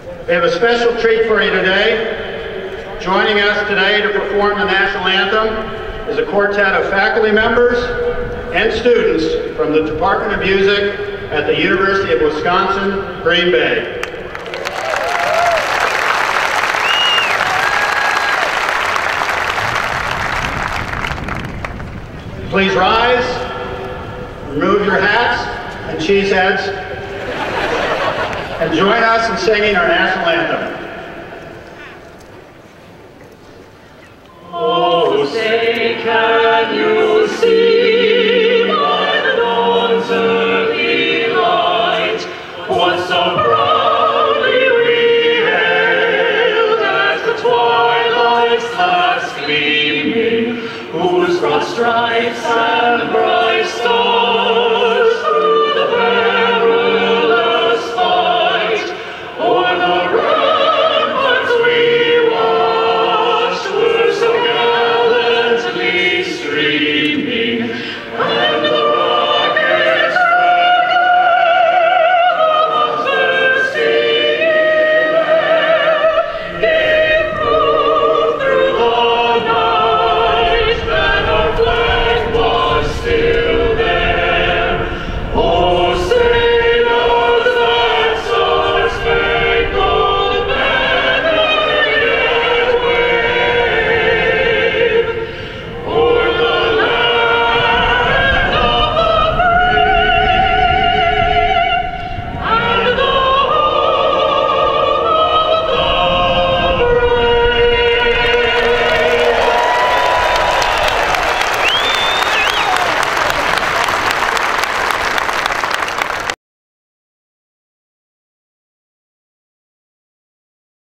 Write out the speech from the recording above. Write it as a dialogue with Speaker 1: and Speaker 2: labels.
Speaker 1: We have a special treat for you today. Joining us today to perform the National Anthem is a quartet of faculty members and students from the Department of Music at the University of Wisconsin, Green Bay. Please rise, remove your hats and cheese heads, and join us in singing our National Anthem.
Speaker 2: Oh, say, can you see by the dawn's early light what so proudly we hailed as the twilight's last gleaming, whose broad stripes